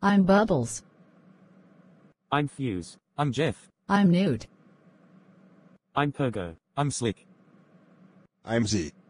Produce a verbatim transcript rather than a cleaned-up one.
I'm Bubbles. I'm Fuse. I'm Jeff. I'm Newt. I'm Pogo. I'm Slick. I'm Z.